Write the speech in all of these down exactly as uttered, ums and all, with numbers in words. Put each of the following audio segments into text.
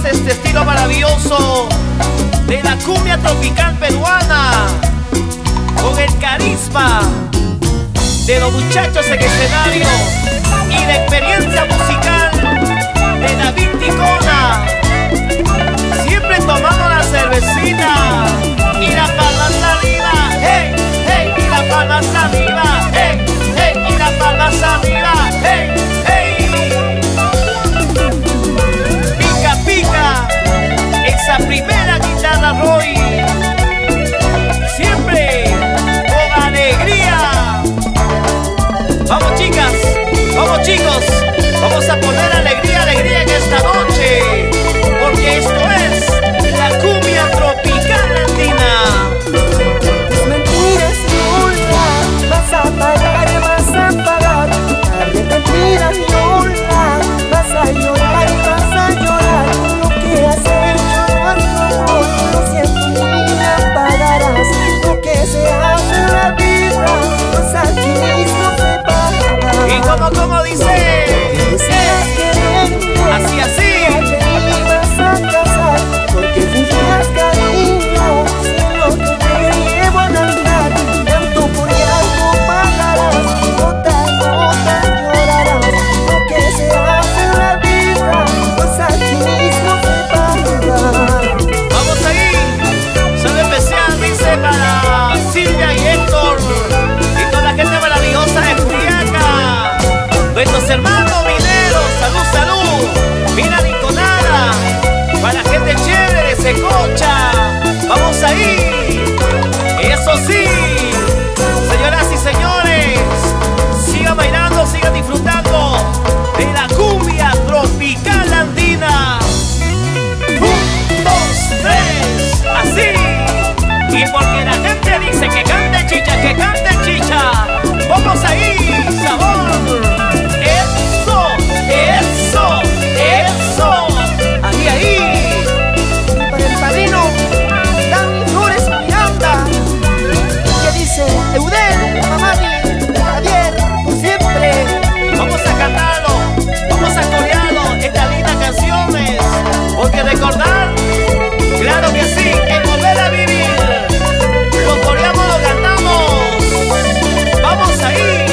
más este estilo maravilloso de la cumbia tropical peruana, con el carisma de los muchachos en escenario y la experiencia musical de David Ticona, siempre tomando la cervecita y la palmas arriba, hey, hey, y la palmas arriba, hey, hey, y la palmas arriba, hey, hey. Pica, pica, esa primera guitarra Roy, siempre con alegría. Vamos chicas, vamos chicos, vamos a poner alegría, alegría en esta noche, porque esto es la cumbia tropical andina. Tus mentiras nula, vas a pagar, vas a pagar. Arrepentidas nula, vas a llorar, vas a llorar. Lo que has hecho nuestro amor, lo siento niña, pagarás. Lo que se hace en la vida, pues aquí mismo se paga. Y como, como dice, así, así. Vas a casar, porque fingías cariño, si no te llevo a andar, llanto por llanto pagarás, gota a gota llorarás. Lo que se hace en la vida, pues aquí mismo se paga. Vamos ahí, saludo especial dice para Silvia y Héctor y toda la gente maravillosa de Juliaca, nuestros hermanos mineros, salud, salud, mina Niconada, para la gente chévere de Secocha. Vamos ahí, eso sí, señoras y señores, sigan bailando, sigan disfrutando de la cumbia tropical andina. Un, dos, tres, así. Y porque la gente dice que cante chicha, que cante chicha, vamos ahí, sabor. Eso, eso, eso. Ahí, ahí. Y para el padrino, Dani Flores Miranda, que dice Eudel, Mamani, Javier, por siempre. Vamos a cantarlo, vamos a corearlo, estas lindas canciones, porque recordar, claro que sí, es volver a vivir. Lo coreamos, lo cantamos. Vamos ahí.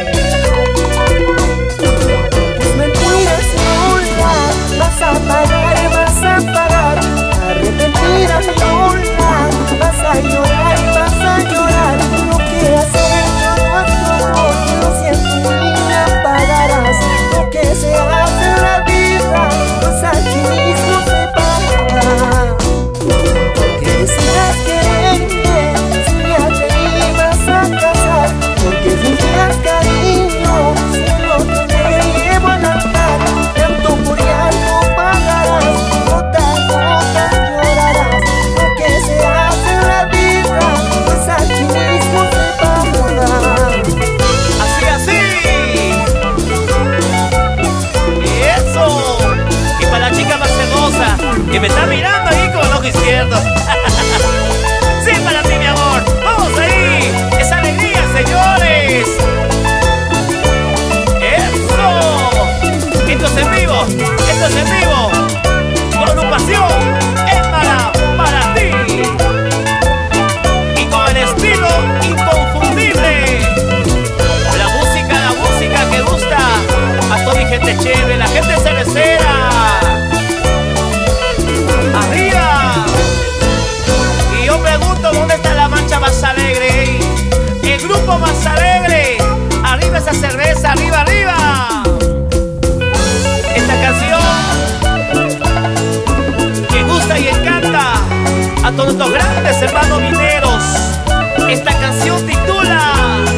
Tus mentiras nula, vas a pagar, vas a pagar. Arrepentidas nula, vas a llorar, vas a llorar. Lo que has hecho nuestro amor, lo siento niña, pagarás. Lo que se hace en la vida, pues aquí mismo se paga. Que decidas quererme, si ya te ibas a casar, porque fingías cariño, si no te llevo a andar, llanto por llanto pagarás, gota a gota llorarás. Lo que se hace en la vida, pues aquí mismo se paga. Así, así. Y eso. Y para la chica más hermosa que me está mirando ahí con el ojo izquierdo. Sí, para ti, mi amor. Vamos ahí. Esa alegría, señores. Eso. Esto es en vivo. Esto es en vivo. Con agrupación es para, para ti. Y con el estilo inconfundible. La música, la música que gusta a toda mi gente chévere, la gente cervecera. Arriba. Y yo pregunto, ¿dónde está la mancha más alegre? El grupo más alegre. Arriba esa cerveza, arriba, arriba. Esta canción que gusta y encanta a todos nuestros grandes hermanos mineros. Esta canción titula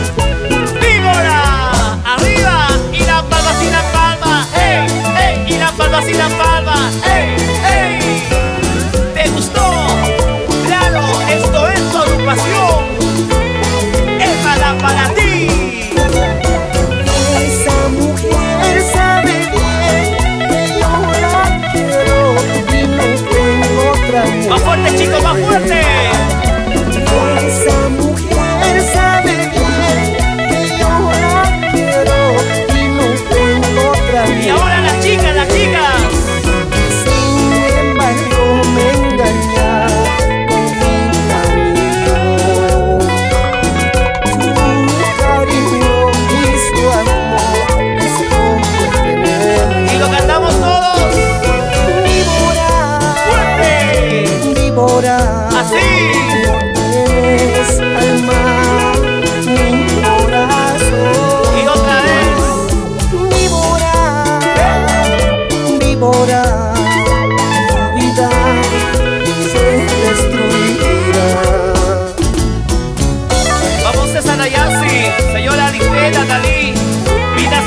Víbora. Arriba. Y la palma sin la palma, hey, hey. Y la palma sin la palma, hey, hey. ¿Te gustó? Claro, esto es tu agrupación. Es para, para ti. Esa mujer sabe bien que yo la quiero y no tengo otra mujer. Más fuerte, chicos, más fuerte.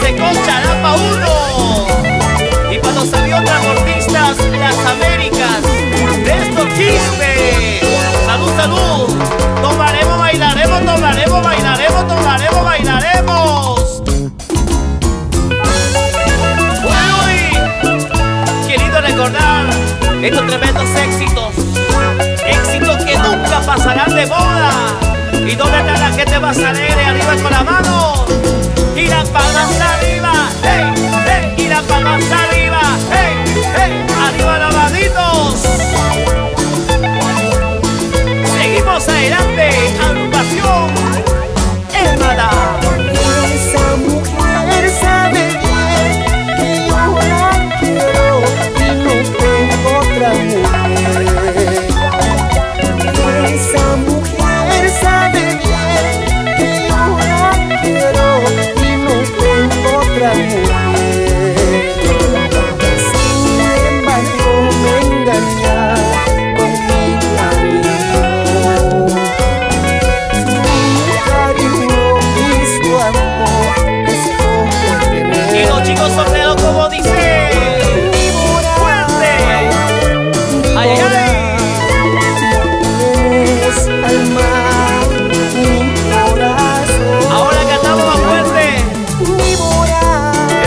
dice con Charapa uno. Y para los aviones transportistas Las Américas, Néstor Quispe. Salud, salud. Tomaremos, bailaremos, tomaremos, bailaremos, tomaremos, bailaremos. Uy, uy. Querido recordar estos tremendos éxitos. Éxitos que nunca pasarán de moda. ¿Y dónde está la gente más alegre? Arriba con la mano. Y las palmas arriba. Hey, hey. Y las palmas arriba. Hey, hey. Arriba los manitos. Seguimos adelante. Agrupación Hermana. Esa mujer sabe bien que yo la quiero y no tengo otra mujer. Esa mujer sabe bien que yo la quiero y no tengo otra mujer. Sin embargo me engaña con mi cariño. Su cariño y su amor es como Y los chicos solteros como dice. ¡Fuerte! ¡Ay, ay, ay! Es alma, mi corazón. Ahora cantamos más fuerte. Víbora,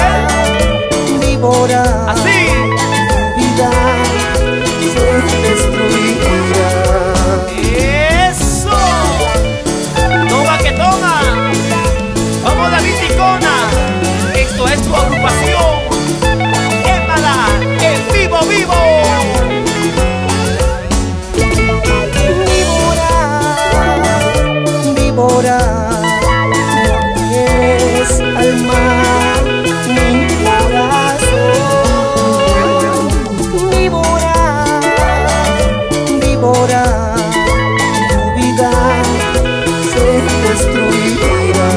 víbora, Así. vida se destruirá. Eso. Toma que toma. Vamos David Ticona. Esto es tu agrupación. Quémala en vivo, vivo. Víbora, víbora, es alma, mi corazón. Víbora, víbora, tu vida se destruirá.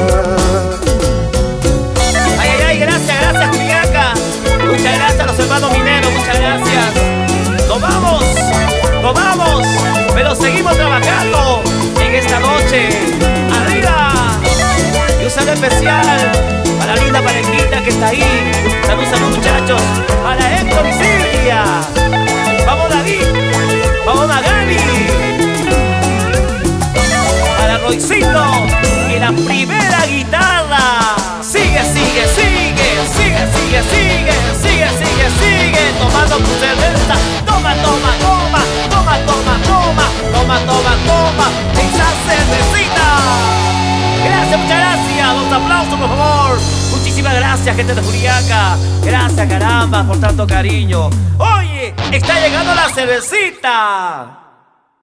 Ay, ay, ay, gracias, gracias, Culiaca. Muchas gracias a los hermanos mineros, muchas gracias. Tomamos, tomamos, pero seguimos trabajando en esta noche. ¡Arriba! Y un saludo especial para la linda parejita que está ahí. Salud, salud, muchachos. Para Héctor y Silvia. Vamos, David. Vamos, Magali. Para Roycito y la primera guitarra. Sigue, sigue, sigue, sigue, sigue, sigue, sigue, sigue, sigue. Tomando tu cerveza. Toma, toma, toma, toma, toma, toma, toma, toma, toma. Esa cervecita. Gracias, muchas gracias. Los aplausos, por favor. Muchísimas gracias, gente de Juliaca. Gracias, caramba, por tanto cariño. Oye, está llegando la cervecita.